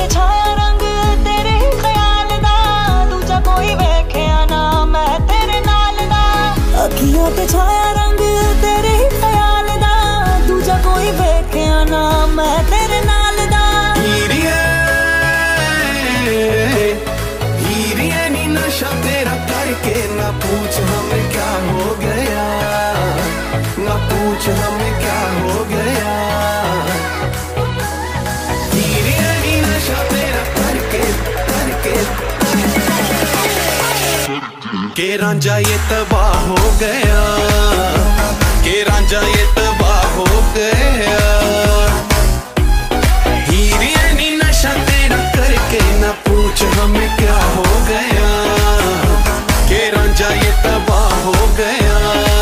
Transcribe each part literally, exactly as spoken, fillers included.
ते छाया रंग तेरे ही ख्याल दा, दूजा कोई वेख्या ना मैं तेरे नाल दा। अखियां ते छाया रंग तेरे ही ख्याल दा, दूजा कोई वेख्या ना मैं तेरे नाल दा। हीरिये हीरिये नी नशा तेरा करके ना पूछ हमें क्या हो गया, ना पूछ हमें क्या हो गया। हीरिये नी नशा तेरा करके करके के रांझा ये तबाह हो गया, के रांझा ये तबाह हो गया। हीरिये नी नशा तेरा करके ना पूछ हमें क्या हो गया, के रांझा ये तबाह हो गया।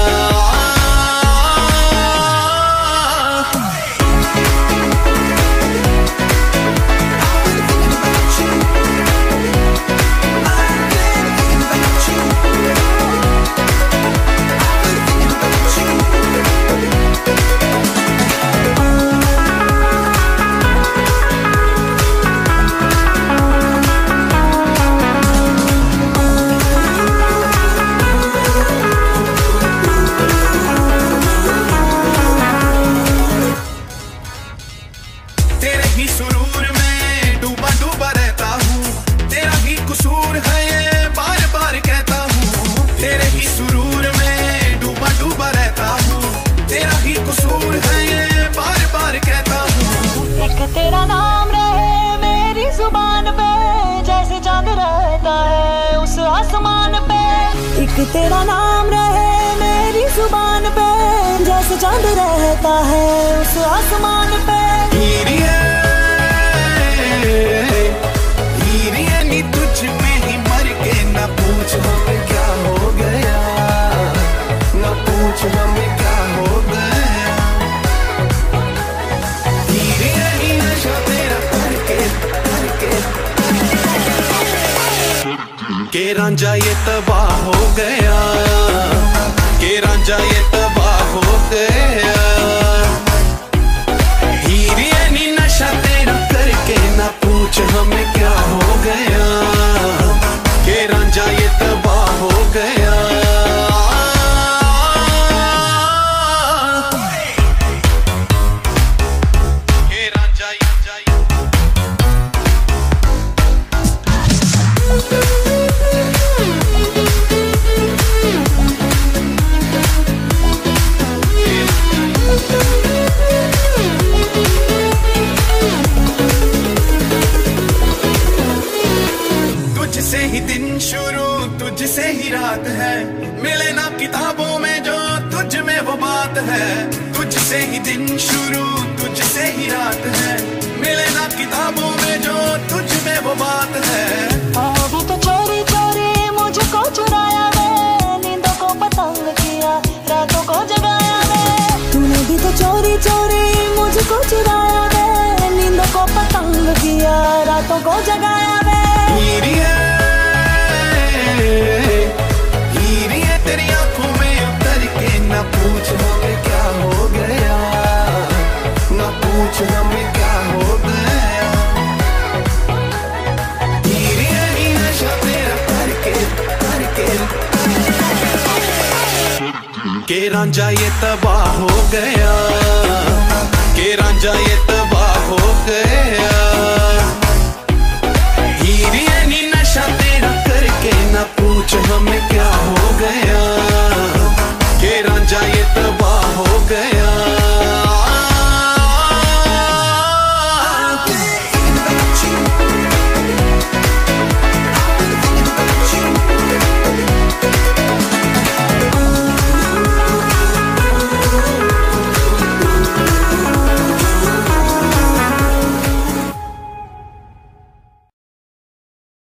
तेरे ही सुरूर में डूबा डूबा रहता हूँ, तेरा ही कसूर है ये बार बार कहता हूँ। तेरे ही सुरूर में डूबा डूबा रहता हूँ, तेरा ही कसूर है ये बार बार कहता हूँ। एक तेरा नाम रहे मेरी जुबान पे, जैसे चांद रहता है उस आसमान पे। एक तेरा नाम रहे मेरी जुबान पे, जैसे चांद रहता है उस आसमान पे। हीरिये हीरिये नी तुझ में ही मर के ना पूछ हमें क्या हो गया, ना पूछ हमें क्या हो गया। हीरिये नी नशा तेरा करके करके के रांझा ये तबाह हो गया, के रांझा ये तबाह हो गया। हीरिये नी नशा तेरा करके ना पूछ हमें क्या हो गया, के रांझा ये तबाह हो गया। के रांझा ये तुझसे ही दिन शुरू तुझसे ही रात है, मिले ना किताबों में जो तुझ में वो बात है। तुझसे ही दिन शुरू तुझसे ही रात है, मिले ना किताबों में जो तुझ में वो बात है। अभी तो चोरी चोरी मुझको चुराया वे, नींदों को पतंग किया रातों को जगाया वे। तूने भी तो चोरी चोरी मुझको चुराया वे, नींदों को पतंग किया रातों को जगाया वे। हीरिये हीरिये तेरी आंखों में उतर के ना पूछ हमें क्या हो गया, ना पूछ हमें क्या हो गया। हीरिये नी नशा तेरा करके करके के रांझा ये तबाह हो गया, के रांझा ये तबाह हो गया।